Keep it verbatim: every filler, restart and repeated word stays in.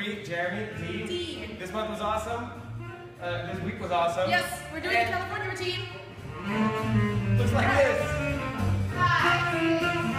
week, Jeremy, D. D. This month was awesome. Uh, this week was awesome. Yes, we're doing and the California routine. looks like this. Five.